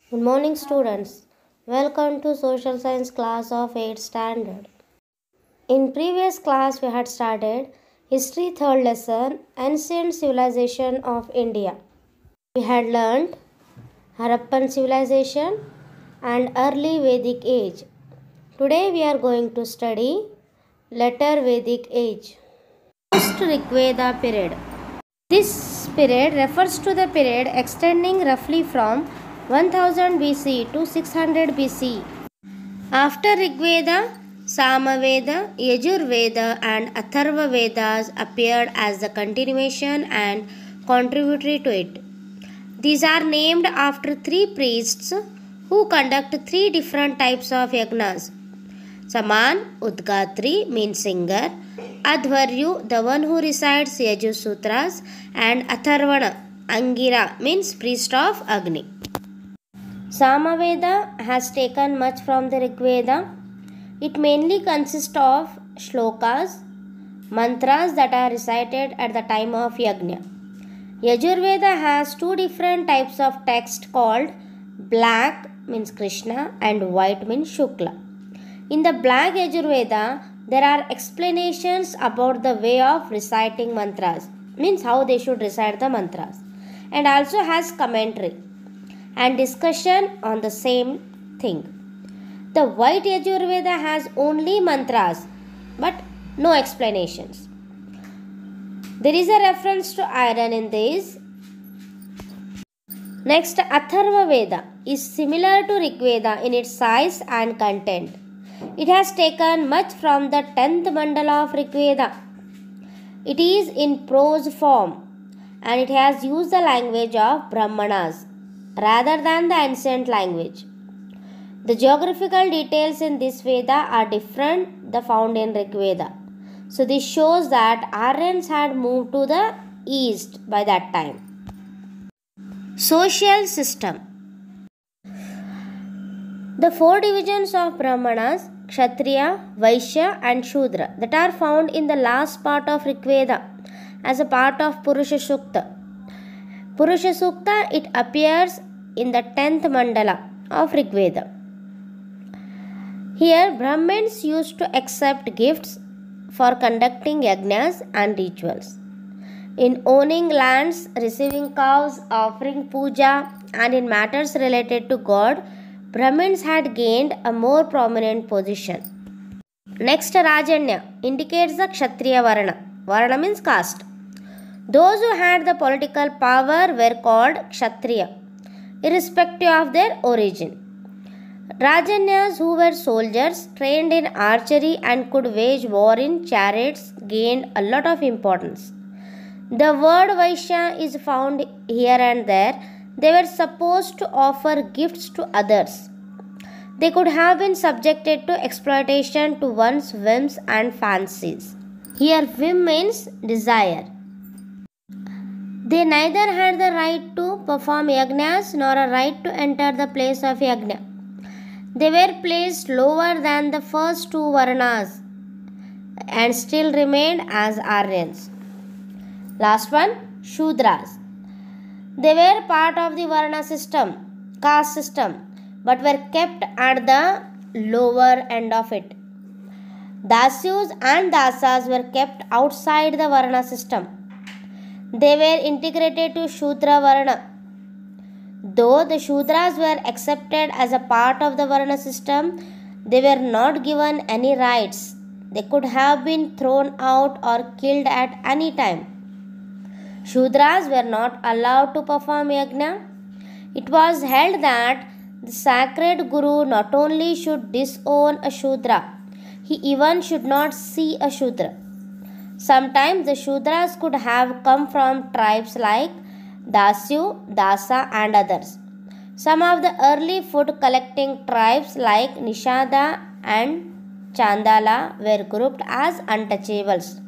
Good morning, students. Welcome to Social Science class of 8th standard. In previous class, we had started History 3rd lesson, Ancient Civilization of India. We had learned Harappan civilization and early Vedic age. Today, we are going to study later Vedic age. Post Rigveda period. This period refers to the period extending roughly from 1000 BC to 600 BC. After Rigveda, Samaveda, Yajurveda and Atharva Vedas appeared as the continuation and contributory to it. These are named after three priests who conduct three different types of yagnas. Saman, Udgatri means singer, Advaryu, the one who recites Yajur Sutras, and Atharvana, Angira means priest of Agni. Samaveda has taken much from the Rigveda. It mainly consists of shlokas, mantras that are recited at the time of yajna. Yajurveda has two different types of text called black means Krishna and white means Shukla. In the black Yajurveda, there are explanations about the way of reciting mantras, means how they should recite the mantras, and also has commentary and discussion on the same thing. The white Yajurveda has only mantras but no explanations. There is a reference to iron in this. Next, Atharva Veda is similar to Rig Veda in its size and content. It has taken much from the 10th mandala of Rig Veda. It is in prose form and it has used the language of Brahmanas rather than the ancient language. The geographical details in this Veda are different than found in Rig Veda. So this shows that Aryans had moved to the east by that time. Social system. The four divisions of Brahmanas, Kshatriya, Vaishya and Shudra that are found in the last part of Rig Veda as a part of Purusha Sukta. Purusha Sukta, it appears in the 10th mandala of Rig Veda. Here, Brahmins used to accept gifts for conducting yajnas and rituals. In owning lands, receiving cows, offering puja, and in matters related to God, Brahmins had gained a more prominent position. Next, Rajanya indicates the Kshatriya Varna. Varna means caste. Those who had the political power were called Kshatriya, irrespective of their origin. Rajanyas, who were soldiers trained in archery and could wage war in chariots, gained a lot of importance. The word Vaishya is found here and there. They were supposed to offer gifts to others. They could have been subjected to exploitation to one's whims and fancies. Here, whim means desire. They neither had the right to perform yagnas nor a right to enter the place of yagna. They were placed lower than the first two Varnas and still remained as Aryans. Last one, Shudras. They were part of the Varna system, caste system, but were kept at the lower end of it. Dasyus and Dasas were kept outside the Varna system. They were integrated to Shudra Varna. Though the Shudras were accepted as a part of the Varna system, they were not given any rights. They could have been thrown out or killed at any time. Shudras were not allowed to perform yajna. It was held that the sacred Guru not only should disown a Shudra, he even should not see a Shudra. Sometimes the Shudras could have come from tribes like Dasyu, Dasa and others. Some of the early food collecting tribes like Nishada and Chandala were grouped as untouchables.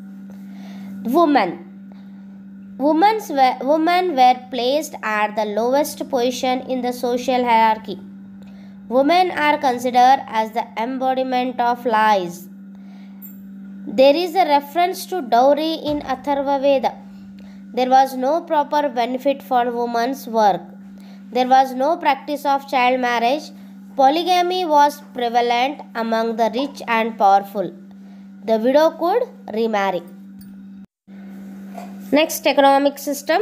Women were placed at the lowest position in the social hierarchy. Women are considered as the embodiment of lies. There is a reference to dowry in Atharva Veda. There was no proper benefit for women's work. There was no practice of child marriage. Polygamy was prevalent among the rich and powerful. The widow could remarry. Next, economic system.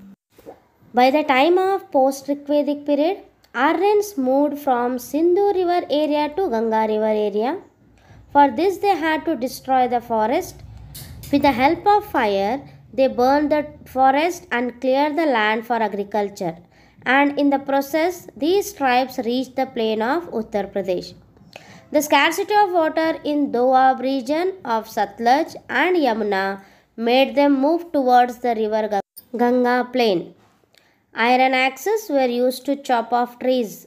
By the time of post-Rigvedic period, Aryans moved from Sindhu river area to Ganga river area. For this they had to destroy the forest. With the help of fire, they burned the forest and cleared the land for agriculture. And in the process, these tribes reached the plain of Uttar Pradesh. The scarcity of water in Doab region of Satluj and Yamuna made them move towards the river Ganga plain. Iron axes were used to chop off trees.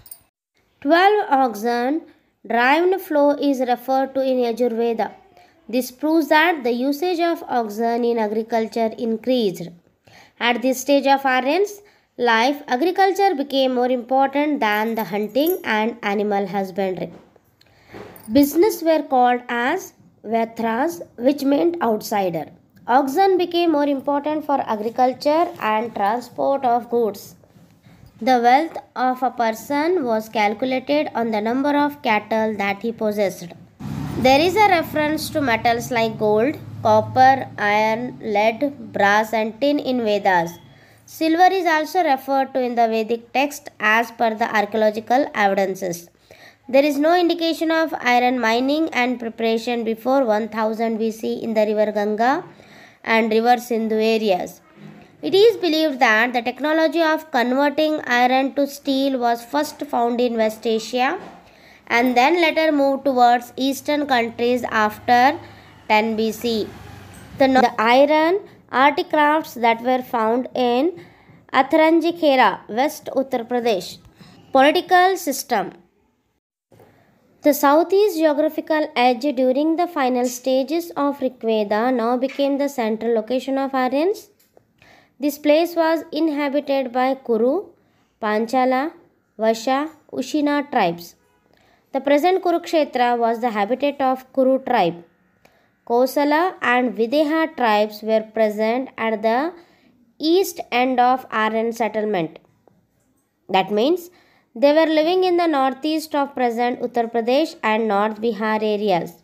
12 oxen driven flow is referred to in Yajurveda. This proves that the usage of oxen in agriculture increased. At this stage of Aryans' life, agriculture became more important than the hunting and animal husbandry. Business were called as Vyatras, which meant outsider. Oxen became more important for agriculture and transport of goods. The wealth of a person was calculated on the number of cattle that he possessed. There is a reference to metals like gold, copper, iron, lead, brass and tin in Vedas. Silver is also referred to in the Vedic text as per the archaeological evidences. There is no indication of iron mining and preparation before 1000 BC in the river Ganga and river Sindhu areas. It is believed that the technology of converting iron to steel was first found in West Asia and then later moved towards eastern countries after 10 BC. The iron artifacts that were found in Atharanjikhera, West Uttar Pradesh. Political system. The southeast geographical edge during the final stages of Rigveda now became the central location of Aryans. This place was inhabited by Kuru, Panchala, Vasha, Ushina tribes. The present Kurukshetra was the habitat of Kuru tribe. Kosala and Videha tribes were present at the east end of Aryan settlement. That means they were living in the northeast of present Uttar Pradesh and North Bihar areas.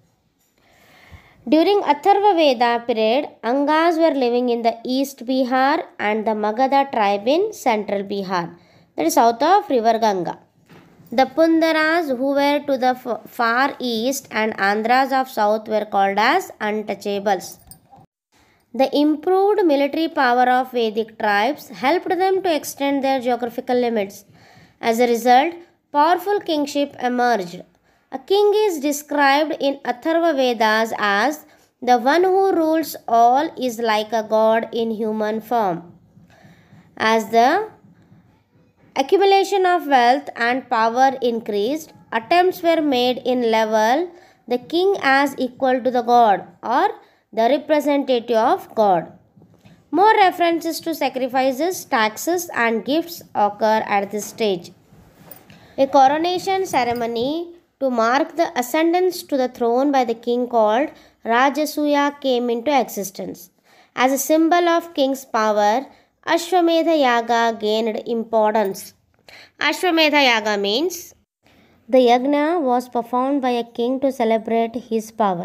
During Atharva Veda period, Angas were living in the East Bihar and the Magadha tribe in Central Bihar, that is south of river Ganga. The Pundaras who were to the far east and Andhras of south were called as untouchables. The improved military power of Vedic tribes helped them to extend their geographical limits. As a result, powerful kingship emerged. A king is described in Atharva Vedas as the one who rules all is like a god in human form. As the accumulation of wealth and power increased, attempts were made in level the king as equal to the god or the representative of God. More references to sacrifices, taxes and gifts occur at this stage. A coronation ceremony to mark the ascendance to the throne by the king called Rajasuya came into existence. As a symbol of king's power, Ashwamedha Yaga gained importance. Ashwamedha Yaga means the yagna was performed by a king to celebrate his power.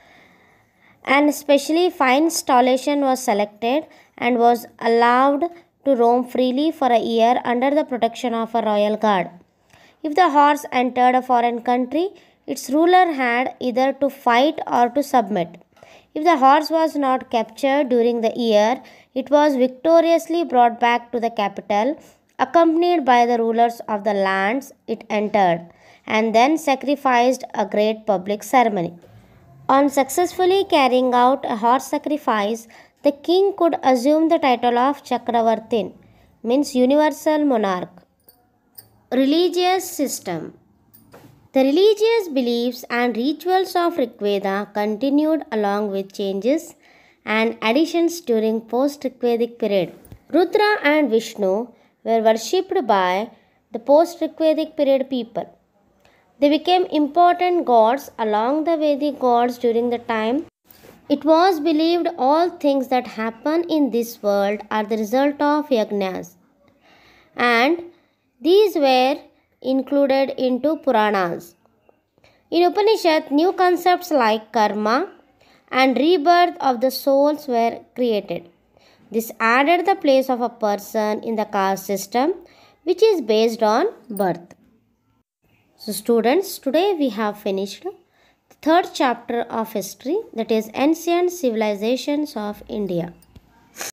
An especially fine stallation was selected and was allowed to roam freely for a year under the protection of a royal guard. If the horse entered a foreign country, its ruler had either to fight or to submit. If the horse was not captured during the year, it was victoriously brought back to the capital, accompanied by the rulers of the lands it entered, and then sacrificed a great public ceremony. On successfully carrying out a horse sacrifice, the king could assume the title of Chakravartin, means universal monarch. Religious system. The religious beliefs and rituals of Rigveda continued along with changes and additions during post-Rigvedic period. Rudra and Vishnu were worshipped by the post-Rigvedic period people. They became important gods along the Vedic gods during the time. It was believed all things that happen in this world are the result of yagnas. and these were included into Puranas. In Upanishad, new concepts like karma and rebirth of the souls were created. This added the place of a person in the caste system, which is based on birth. So students, today we have finished the third chapter of history, that is Ancient Civilizations of India.